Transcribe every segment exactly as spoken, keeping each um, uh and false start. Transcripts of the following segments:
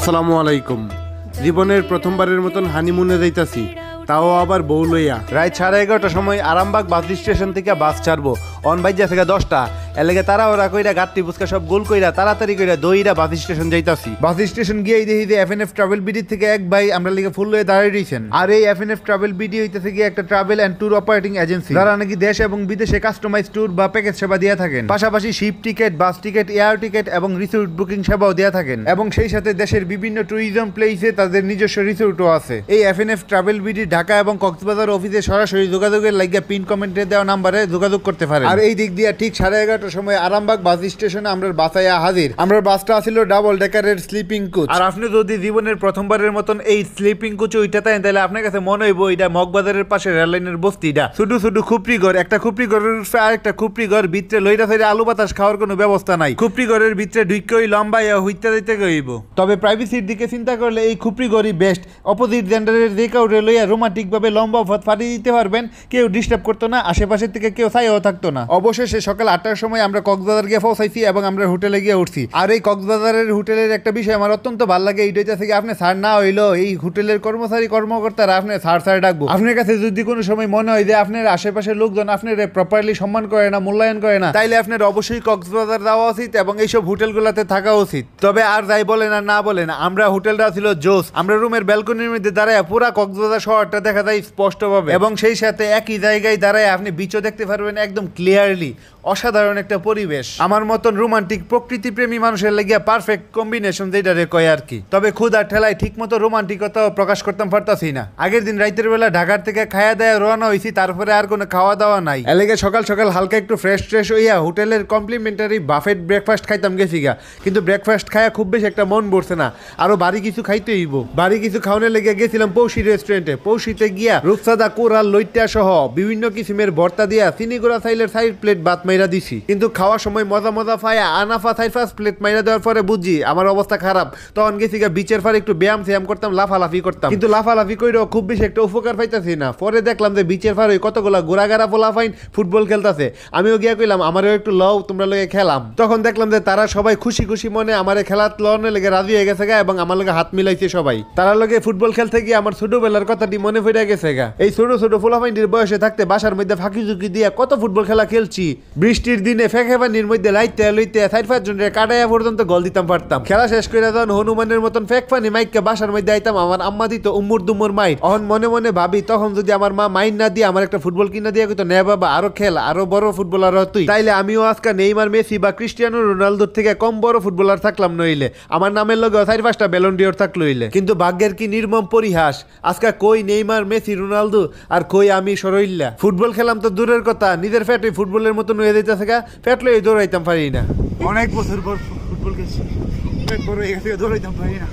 আসসালামু আলাইকুম। জীবনের প্রথমবারের মতন হানিমুনে যাইতাছি, তাও আবার বউ লইয়া। রাত সাড়ে এগারোটার সময় আরামবাগ বাস স্টেশন থেকে বাস ছাড়বো। অন বাইজা থেকে দশটা এলাকে তারা ওরা কইরা গাত্তি ফুচকা সব গোল কইরা তাড়াতাড়ি কইরা দইরা বাস স্টেশন যাইতাছি। বাস স্টেশন গিয়ে দেখি যে এফএনএফ ট্রাভেল বিডি থেকে এক ভাই আমরা লিগে ফুল লয়ে দাঁড়িয়ে রয়েছেন। আর এই এফএনএফ ট্রাভেল বিডি হইতেছে গিয়ে একটা travel and tour operating agency, যারা নাকি দেশ এবং বিদেশে কাস্টমাইজ ট্যুর বা প্যাকেজ সেবা দিয়ে থাকেন। পাশাপাশি ship ticket, bus ticket, air ticket এবং রিসোর্ট বুকিং সেবাও দিয়ে থাকেন। এবং সেই সাথে দেশের বিভিন্ন ট্যুরিজম প্লেসে তাদের নিজস্ব রিসোর্টও আছে। এই এফএনএফ ট্রাভেল বিডি ঢাকা এবং কক্সবাজার অফিসে সরাসরি যোগাযোগের লাগিয়ে পিন কমেন্টে দেওয়া নাম্বারে যোগাযোগ করতে পারেন। আর এই দিক দিয়ে ঠিক সাড়ে এগারোটার সময় আরামবাগ বাস স্টেশনে আমরা বাসায় হাজির। আমরা বাসটা ছিল ডাবল ডেকারের স্লিপিং কোচ। আর আপনি যদি জীবনের প্রথমবারের মতন এই স্লিপিং কোচ ওইটা তাই তাহলে আপনার কাছে মনে হইব এটা মগবাজারের পাশে রেললাইনের বস্তিটা। ছোট ছোট খুপড়ি ঘর, একটা খুপড়ি ঘরের আর একটা খুপড়ি ঘর ভিতরে লইরা সাইডে আলু বাতাস খাওয়ার কোনো ব্যবস্থা নাই। খুপড়ি ঘরের ভিতরে ঢুকই লম্বা হইতে দিতে গইব। তবে প্রাইভেসির দিকে চিন্তা করলে এই খুপড়ি ঘরই বেস্ট। অপোজিট জেন্ডারের যে কাউরে লইয়া রোমান্টিক ভাবে লম্বা পথ ফাটিয়ে দিতে পারবেন, কেউ ডিস্টার্ব করতো না, আশেপাশের থেকে কেউ ছাইও থাকতো না। অবশেষে সকাল আটটার সময় আমরা কক্সবাজার গিয়ে পৌঁছাইছি এবং আমরা হোটেলে গিয়ে উঠছি। আর এই কক্সবাজারের হোটেলের একটা বিষয় আমার অত্যন্ত ভালো লাগে, এইটা থেকে আপনি স্যার না হইলো এই হোটেলের কর্মচারী কর্মকর্তারা আপনি স্যার স্যার ডাকবো। আপনার কাছে যদি কোনো সময় মনে হয় যে আপনার আশেপাশের লোকজন আপনার প্রপারলি সম্মান করে না, মূল্যায়ন করে না, তাইলে আপনার অবশ্যই কক্সবাজার যাওয়া উচিত এবং এইসব হোটেলগুলোতে থাকা উচিত। তবে আর যাই বলেন আর না বলেন, আমরা হোটেলটা ছিল জোস। আমরা রুমের ব্যালকনির মধ্যে দাঁড়ায় পুরা কক্সবাজার শহরটা দেখা যায় স্পষ্টভাবে, এবং সেই সাথে একই জায়গায় দাঁড়ায় আপনি বিচও দেখতে পারবেন একদম ক্লিয়ারলি। অসাধারণ একটা পরিবেশ। আমার মতন রোমান্টিক প্রকৃতি প্রেমী মানুষের লাগিয়া পারফেক্ট কম্বিনেশন যেটা রে কয় আর কি। তবে ক্ষুধার ঠেলায় ঠিক মতো রোমান্টিকতাও প্রকাশ করতাম পারতাছি না। আগের দিন রাতের বেলা ঢাকার থেকে খাওয়া দাওয়া রওনা হয়েছি, তারপরে আর কোনো খাওয়া দাওয়া নাই। এলাকে সকাল সকাল হালকা একটু ফ্রেশ ট্রেশ হইয়া হোটেলের কমপ্লিমেন্টারি বাফেট ব্রেকফাস্ট খাইতাম গেছি গা। কিন্তু ব্রেকফাস্ট খায়া খুব বেশি একটা মন পড়ছে না, আরো বাড়ি কিছু খাইতে হইব। বাড়ি কিছু খাওয়ানোর লেগে গেছিলাম পৌষি রেস্টুরেন্টে। পৌষিতে গিয়া রূপসাদা, কোরাল, লইট্টা সহ বিভিন্ন কিসিমের ভর্তা দিয়া চিনিগুড়া চাইলের সাইড প্লেট ভাত মাইরা দিছি। কিন্তু খাওয়ার সময় মজা মজা পায়া আনাফা থাই ফার্স্ট প্লেট মাইরা দেওয়ার পরে বুঝি আমার অবস্থা খারাপ। তখন গেছি গা বিচের পারে একটু ব্যায়াম শ্যায়াম করতাম, লাফালাফি করতাম, কিন্তু লাফালাফি কইরেও খুব বেশি একটা উপকার পাইতাছি না। পরে দেখলাম যে বিচের পারে কতগুলা গোড়াগাড়া পোলা ফাইন ফুটবল খেলতেছে। আমিও গিয়া কইলাম আমারও একটু লও, তোমরা লগে খেলাম। তখন দেখলাম যে তারা সবাই খুশি খুশি মনে আমার খেলাত লওয়ার লেগে রাজি হয়ে গেছে গা এবং আমার লগে হাত মিলাইছে সবাই। তারা লগে ফুটবল খেলতে গিয়ে আমার ছোটবেলার কথাটি মনে পড়ে গেছে গা। এই ছোট ছোট পোলা ফাইন্ডির বয়সে থাকতে বাসার মধ্যে ফাঁকি ঝুঁকি দিয়ে কত ফুটবল খেলা খেলছি। বৃষ্টির দিনে ফেঁকে পানির মধ্যে লাইতে লইতে চার পাঁচ জনের কাটাইয়া পর্যন্ত গোল দিতাম পারতাম। খেলা শেষ করে যখন হনুমানের মতন ফেক পানি মাইককে বাসার মধ্যে আইতাম, আমার আম্মা দিত উম্মুর দুম্মুর মাইট। অহন মনে মনে ভাবি তখন যদি আমার মা মাইন না দিয়ে আমার একটা ফুটবল কিনা দিয়ে কইতো নে বাবা আরো খেল, আরো বড় ফুটবলার তুই, তাইলে আমিও আজকে নেইমার, মেসি বা ক্রিস্টিয়ানো রোনালদোর থেকে কম বড় ফুটবলার থাকলাম নইলে, আমার নামের লগে চার পাঁচটা ব্যালন ডিওর থাকলো হইলে। কিন্তু ভাগ্যের কি নির্মম পরিহাস, আজকে কই নেইমার, মেসি, রোনালদো আর কই আমি সরইল্লা। ফুটবল খেলাম তো দূরের কথা, নিজের ফ্যাটে ফুটবলের মতন হয়ে যাইতেছে গা, ফ্যাট লই দৌড়াইতাম পারি না। অনেক বছর পর ফুটবল খেলছি, পেট বড় হয়ে গেছে, দৌড়াইতাম পারি না,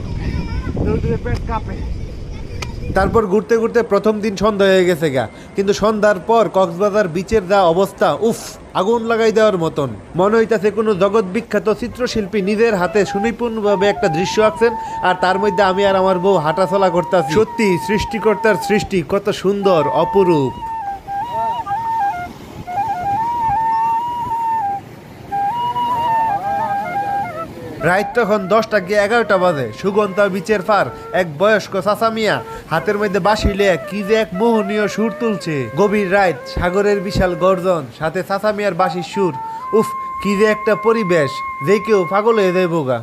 দৌড়ে পেট কাঁপে। তারপর ঘুরতে ঘুরতে প্রথম দিন সন্ধ্যা হয়ে গেছে গা, কিন্তু সন্ধ্যার পর কক্সবাজার বিচের যা অবস্থা, উফ, আগুন লাগাই দেওয়ার মতন। মনে হইতাছে কোনো জগৎ বিখ্যাত চিত্রশিল্পী নিজের হাতে সুনিপুণভাবে একটা দৃশ্য আঁকছেন, আর তার মধ্যে আমি আর আমার বউ হাঁটাচলা করতেছি। সত্যি সৃষ্টিকর্তার সৃষ্টি কত সুন্দর, অপরূপ। রাত তখন দশটা গিয়ে এগারোটা বাজে। সুগন্ধা বিচের পার এক বয়স্ক চাচা মিয়া হাতের মধ্যে বাঁশি লিয়ে কি যে এক মোহনীয় সুর তুলছে। গভীর রাত, সাগরের বিশাল গর্জন, সাথে চাচা মিয়ার বাঁশির সুর, উফ, কি যে একটা পরিবেশ, যে কেউ পাগল হয়ে যায় বোগা।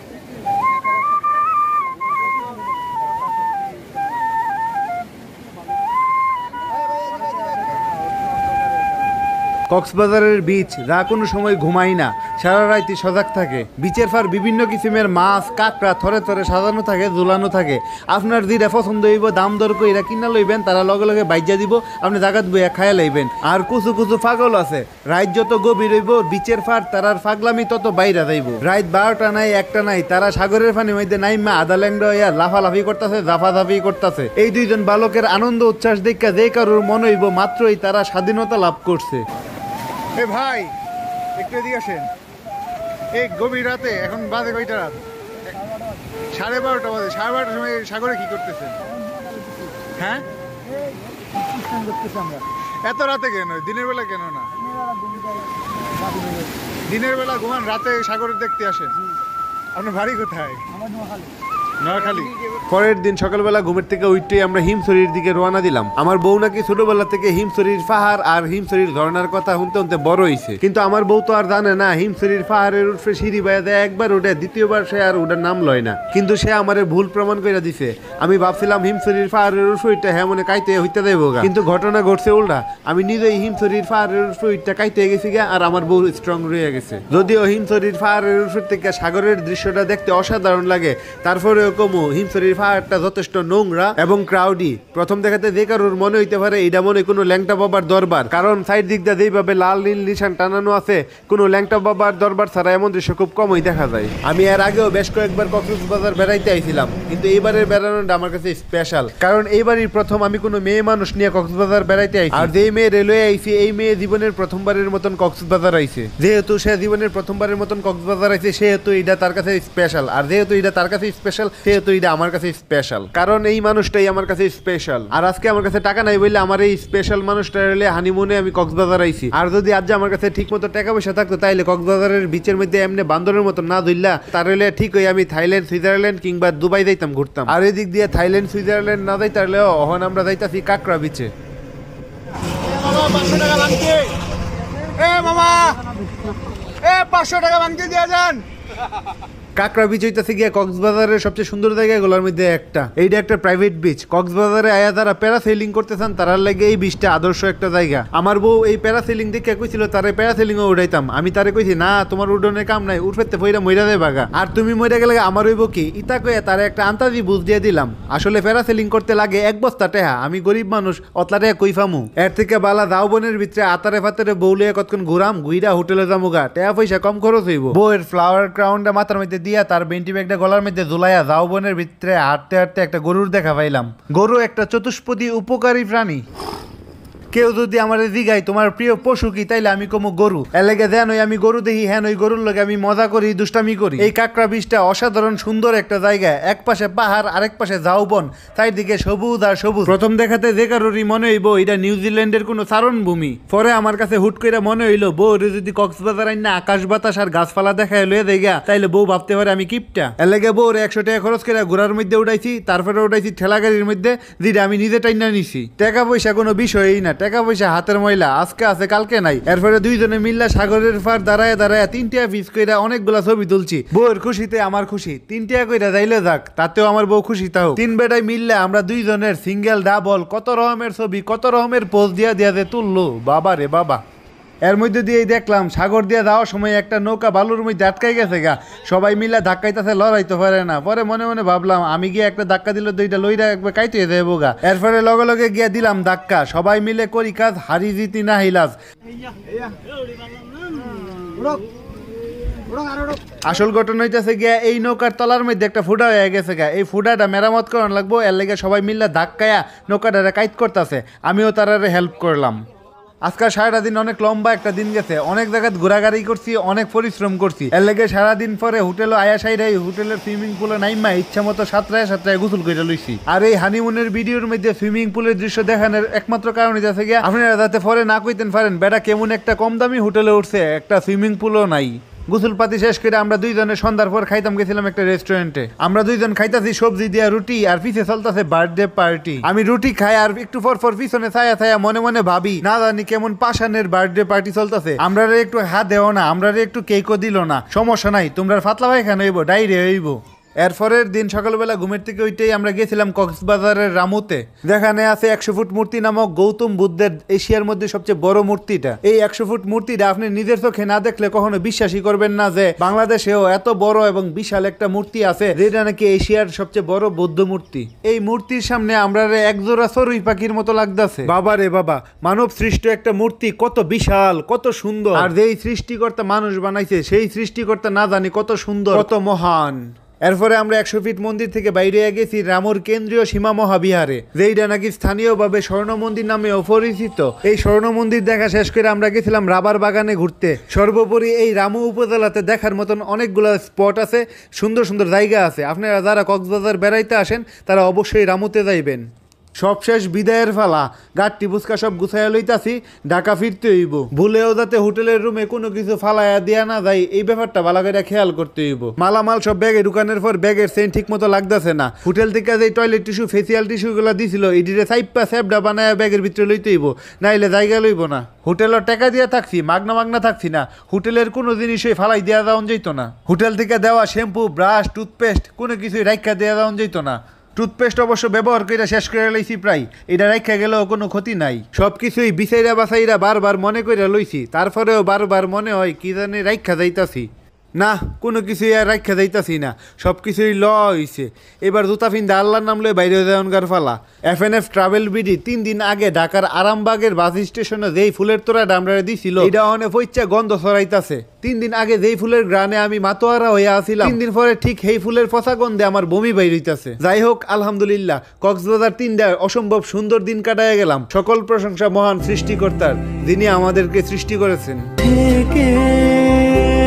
কক্সবাজারের বিচ যা কোনো সময় ঘুমাই না, সারা রাইতে সজাগ থাকে। বিচের পার বিভিন্ন কিসিমের মাছ, কাঁকড়া থরে থরে সাজানো থাকে, ঝুলানো থাকে। আপনার যেটা পছন্দ হইব দাম দর কইরা কিনা লইবেন, তারা লগে লগে বাইজা দিব, আপনি জাগাত বইয়া খাইয়া লইবেন। আর কুচু কুচু পাগল আছে, রাত যত গভীর হইব বিচের পার তারার পাগলামি তত বাইরা যাইব। রাত বারোটা নাই, একটা নাই, তারা সাগরের পানির মধ্যে নাইমা আধা ল্যাংড়া হইয়া লাফালাফি করতেছে, জাফাজাফি করতেছে। এই দুইজন বালকের আনন্দ উচ্ছ্বাস দেখা যে কারোর মনে হইব মাত্রই তারা স্বাধীনতা লাভ করছে। এ ভাই একটু এদিকে আসেন। এই গভীর রাতে, এখন বাজে কয়টা রাত? সাড়ে বারোটা বাজে। সাড়ে বারোটার সময় সাগরে কি করতেছেন? হ্যাঁ, এত রাতে কেন? দিনের বেলা কেন না? দিনের বেলা ঘুমান, রাতে সাগরে দেখতে আসেন। আপনার বাড়ি কোথায়? নোয়াখালী। পরের দিন সকালবেলা ঘুমের থেকে উঠতে আমরা হিমছড়ির দিকে রওনা দিলাম। আমার বউ নাকি ছোটবেলা থেকে হিমছড়ির পাহাড় আর হিমছড়ির ঝর্ণার কথা শুনতে শুনতে বড় হয়েছে, কিন্তু আমার বউ তো আর জানে না হিমছড়ির পাহাড়ের উঠে সিঁড়ি বাইয়া দেয় একবার উঠে, দ্বিতীয়বার সে আর ওটার নাম লয় না। কিন্তু সে আমার ভুল প্রমাণ করে দিছে। আমি ভাবছিলাম হিমছড়ির পাহাড়ের উঠে হ্যাঁ মনে কাইতে হইতে দেবো, কিন্তু ঘটনা ঘটছে উল্টা। আমি নিজেই হিমছড়ির পাহাড়ের উঠে কাইতে গেছি গা, আর আমার বউ স্ট্রং রয়ে গেছে। যদিও হিমছড়ির পাহাড়ের উঠে থেকে সাগরের দৃশ্যটা দেখতে অসাধারণ লাগে, তারপরে কমু হিমছড়ির পাহাড়টা যথেষ্ট নোংরা এবং ক্রাউডি। প্রথম দেখাতে যে কারোর মনে হইতে পারে এটা মনে কোনো ল্যাংটা বাবার দরবার, কারণ সাইড দিক দিয়ে যেভাবে লাল নীল নিশান টানানো আছে, কোনো ল্যাংটা বাবার দরবার ছাড়া এমন দৃশ্য খুব কমই দেখা যায়। আমি এর আগেও বেশ কয়েকবার কক্সবাজার বেড়াইতে আইছিলাম, কিন্তু এইবারের বেড়ানোটা আমার কাছে স্পেশাল, কারণ এইবারই প্রথম আমি কোনো মেয়ে মানুষ নিয়ে কক্সবাজার বেড়াইতে আইছি। আর যেই মেয়ে রেলওয়ে আইছি, এই মেয়ে জীবনের প্রথমবারের মতন কক্সবাজার আইছে। যেহেতু সে জীবনের প্রথমবারের মতন কক্সবাজার আইছে, সেহেতু এটা তার কাছে স্পেশাল। আর যেহেতু এটা তার কাছে স্পেশাল, সেহেতু এটা আমার কাছে স্পেশাল, কারণ এই মানুষটাই আমার কাছে স্পেশাল। আর আজকে আমার কাছে টাকা নাই বললে আমার এই স্পেশাল মানুষটা হলে হানিমুনে আমি কক্সবাজার আইছি। আর যদি আজ আমার কাছে ঠিক মতো টাকা পয়সা থাকতো, তাইলে কক্সবাজারের বিচের মধ্যে এমনি বান্দরের মতো না ধরলা, তার হলে ঠিক হই আমি থাইল্যান্ড, সুইজারল্যান্ড কিংবা দুবাই যাইতাম ঘুরতাম। আর এই দিক দিয়ে থাইল্যান্ড, সুইজারল্যান্ড না যাইতে পারলেও অহন আমরা যাইতাছি কাকড়া বিচে। পাঁচশো টাকা ভাঙতে দিয়ে যান। কাকড়া বিচ হইতেছে গিয়ে কক্সবাজারের সবচেয়ে সুন্দর জায়গাগুলোর মধ্যে একটা। এইটা একটা প্রাইভেট বিচ। কক্সবাজারে আয়া যারা প্যারাসেলিং করতেছেন তারার লাগে এই বিচটা আদর্শ একটা জায়গা। আমার বউ এই প্যারাসেলিং দেখে কইছিল তারে প্যারাসেলিং ও উড়াইতাম। আমি তারে কইছি না, তোমার উডনের কাম নাই, উঠতে ফইরা মইরা দেয় বাগা, আর তুমি মইরা গেলে আমার হইব কি? ইতা কয়ে তারে একটা আন্তাজি বুঝ দিয়ে দিলাম। আসলে প্যারাসেলিং করতে লাগে এক বস্তা টেহা। আমি গরিব মানুষ, অতলা টেহা কই ফামু? এর থেকে বালা দাও বনের ভিতরে আতারে ফাতারে বউলিয়া কতক্ষণ ঘুরাম, ঘুইরা হোটেলে যামুগা, টেহা পয়সা কম খরচ হইব। বউয়ের ফ্লাওয়ার ক্রাউনটা মাথার মধ্যে দিয়া তার বেন্টি ব্যাগটা গলার মধ্যে ঝুলাইয়া যাও বনের ভিতরে হাঁটতে হাঁটতে একটা গরুর দেখা পাইলাম। গরু একটা চতুষ্পদী উপকারী প্রাণী। কেউ যদি আমার জিগায় তোমার প্রিয় পশু কি, তাইলে আমি কমু গরু। এলাকা দেন ওই আমি গরু দেখি, হ্যাঁ ওই গরুর লগে আমি মজা করি, দুষ্টামি করি। এই কাকড়া বিচটা অসাধারণ সুন্দর একটা জায়গা। এক পাশে পাহাড়, আরেক পাশে ঝাউবন, চারিদিকে সবুজ আর সবুজ। প্রথম দেখাতে যে কারোরই মনে হইব এটা নিউজিল্যান্ডের কোনো চারণ ভূমি। পরে আমার কাছে হুট করে মনে হইলো বউরে যদি কক্সবাজার আইন না আকাশ বাতাস আর গাছপালা দেখায় লয়ে দেয়, তাইলে বউ ভাবতে পারে আমি কিপটা। এলাকা বউরে একশো টাকা খরচ করে ঘোড়ার মধ্যে উঠাইছি, তারপরে উঠাইছি ঠেলা গাড়ির মধ্যে, যেটা আমি নিজে টাইনা নিছি। টাকা পয়সা কোনো বিষয়ই না, টাকা পয়সা হাতের ময়লা, আজকে আছে কালকে নাই। এরপরে দুইজনে মিল্লা সাগরের পার দাঁড়ায় দাঁড়ায় তিনটা পিস কইরা অনেকগুলা ছবি তুলছি। বউয়ের খুশিতে আমার খুশি, তিনটা কইরা যাইলে যাক, তাতেও আমার বউ খুশি। তাও তিন বেটায় মিললে আমরা দুইজনের সিঙ্গেল ডাবল কত রকমের ছবি, কত রকমের পোজ দিয়া দিয়া যে তুললো, বাবা রে বাবা। এর মধ্যে দিয়েই দেখলাম সাগর দিয়ে যাওয়ার সময় একটা নৌকা বালুর মধ্যে আটকাই গেছে গা। সবাই মিলে ধাক্কাইতেছে, লড়াইতে পারে না। পরে মনে মনে ভাবলাম আমি গিয়ে একটা ধাক্কা দিল দুইটা লইরা একবার কাইতে যাবো গা। এরপরে লগে লগে গিয়ে দিলাম ধাক্কা। সবাই মিলে করি কাজ, হারি জিতি না হিলাজ। আসল ঘটনা হইতেছে গিয়া এই নৌকার তলার মধ্যে একটা ফুটা হয়ে গেছে গা। এই ফুটাটা মেরামত করানো লাগবো, এর লেগে সবাই মিলে ধাক্কায়া নৌকাটা কাইট করতেছে। আমিও তারারে হেল্প করলাম। আজকাল সারাটা দিন অনেক লম্বা একটা দিন গেছে, অনেক জায়গায় ঘোরাঘাড়ি করছি, অনেক পরিশ্রম করছি। এর লেগে সারাদিন পরে হোটেলে আয়া সাইরাই হোটেলের সুইমিং পুলে নাইমা ইচ্ছা মতো সাঁতরায় সাঁতরায় গোসল করে লইছি। আর এই হানিমুনের ভিডিওর মধ্যে সুইমিং পুলের দৃশ্য দেখানোর একমাত্র কারণ যাচ্ছে গিয়া আপনারা যাতে পরে না কইতেন পারেন বেটা কেমন একটা কম দামি হোটেলে উঠছে, একটা সুইমিং পুলও নাই। গোসল পাতি শেষ করে আমরা দুইজনে সন্ধ্যার পর খাইতাম গেছিলাম একটা রেস্টুরেন্টে। আমরা দুইজন খাইতাছি সবজি দিয়া রুটি, আর পিছে চলতেছে বার্থডে পার্টি। আমি রুটি খাই আর একটু পর পর পিছনে ছায়া ছায়া মনে মনে ভাবি না জানি কেমন পাশানের বার্থডে পার্টি চলতেছে। আমরা একটু হাত দেও না, আমরা একটু কেকও দিল না। সমস্যা নাই, তোমরা ফাতলা পায়খানা হইব, ডাইরে হইব। এরপরের দিন সকালবেলা ঘুমের থেকে ওইটাই আমরা গেছিলাম কক্সবাজারের রামুতে, যেখানে আছে একশো ফুট মূর্তি নামক গৌতম বুদ্ধের এশিয়ার মধ্যে সবচেয়ে বড় মূর্তিটা। এই একশো ফুট মূর্তিটা আপনি নিজের চোখে না দেখলে কখনো বিশ্বাসই করবেন না যে বাংলাদেশেও এত বড় এবং বিশাল একটা মূর্তি আছে, যেটা নাকি এশিয়ার সবচেয়ে বড় বৌদ্ধ মূর্তি। এই মূর্তির সামনে আমরা একজোড়া চড়ুই পাখির মতো লাগতেছে। বাবা রে বাবা, মানব সৃষ্ট একটা মূর্তি, কত বিশাল, কত সুন্দর। আর যেই সৃষ্টিকর্তা মানুষ বানাইছে সেই সৃষ্টিকর্তা না জানি কত সুন্দর, কত মহান। এরপরে আমরা একশো ফিট মন্দির থেকে বাইরে গেছি রামুর কেন্দ্রীয় সীমা মহাবিহারে, যেইটা নাকি স্থানীয়ভাবে স্বর্ণ মন্দির নামেও পরিচিত। এই স্বর্ণ মন্দির দেখা শেষ করে আমরা গেছিলাম রাবার বাগানে ঘুরতে। সর্বোপরি এই রামু উপজেলাতে দেখার মতন অনেকগুলো স্পট আছে, সুন্দর সুন্দর জায়গা আছে। আপনারা যারা কক্সবাজার বেড়াইতে আসেন তারা অবশ্যই রামুতে যাইবেন। সব শেষ বিদায়ের ফালা, গাঠটি বুসকা সব গুছাইয়া লইতাছি, ঢাকা ফিরতে হইব। ভুলেও যাতে হোটেলের রুমে কোনো কিছু ফালাইয়া দিয়া না যায় এই ব্যাপারটা ভালো করে খেয়াল করতে হইব। মালামাল সব ব্যাগে ঢুকানোর পর ব্যাগের সেন্ট ঠিক মতো লাগতেছে না। হোটেল থেকে যে টয়লেট টিস্যু ফেসিয়াল টিস্যু গুলো দিছিল এটিরে সাইপা স্যাপডা বানায় ব্যাগের ভিতরে লইতে হইব, নাইলে জায়গা লইব না। হোটেলের টাকা দিয়া থাকছি, মাগনা মাগনা থাকছি না। হোটেলের কোনো জিনিসই ফালাই দেওয়া যাওয়া যেত না। হোটেল থেকে দেওয়া শ্যাম্পু, ব্রাশ, টুথপেস্ট কোনো কিছুই রাইখা দেওয়া যাওয়া যেত না। টুথপেস্ট অবশ্য ব্যবহার করে শেষ করে লইছি প্রায়, এটা রাখা গেলেও কোনো ক্ষতি নাই। সব কিছুই বিছাইরা বাছাইরা বারবার মনে করে লইছি, তারপরেও বারবার মনে হয় কি জানি রাখা যাইতাছি না, কোনো কিছুই আর রাখা যাইতাছি না। সব কিছুই ল হইছে। এবার জুতা ফিন্দা আল্লাহর নাম লয়ে বাইরে যাওয়ার ফালা। এফএনএফ ট্রাভেল বিডি তিন দিন আগে ঢাকার আরামবাগের বাস স্টেশনে যেই ফুলের তোরা ডামরারে দিছিল এটা অনেক পইচ্চা গন্ধ ছড়াইতাছে। তিন দিন আগে যেই ফুলের গ্রানে আমি মাতোয়ারা হইয়া আসিলাম, তিন দিন পরে ঠিক সেই ফুলের পচা গন্ধে আমার বমি বাইর হইতাছে। যাই হোক, আলহামদুলিল্লাহ কক্সবাজার তিনটা অসম্ভব সুন্দর দিন কাটায় গেলাম। সকল প্রশংসা মহান সৃষ্টিকর্তার, যিনি আমাদেরকে সৃষ্টি করেছেন।